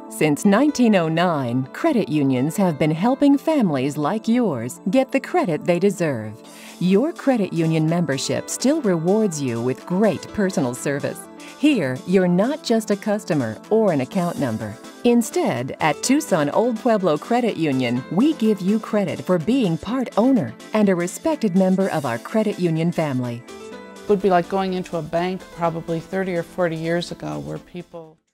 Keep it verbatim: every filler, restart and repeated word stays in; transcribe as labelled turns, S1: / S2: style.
S1: Since nineteen oh nine, credit unions have been helping families like yours get the credit they deserve. Your credit union membership still rewards you with great personal service. Here, you're not just a customer or an account number. Instead, at Tucson Old Pueblo Credit Union, we give you credit for being part owner and a respected member of our credit union family.
S2: It would be like going into a bank probably thirty or forty years ago where people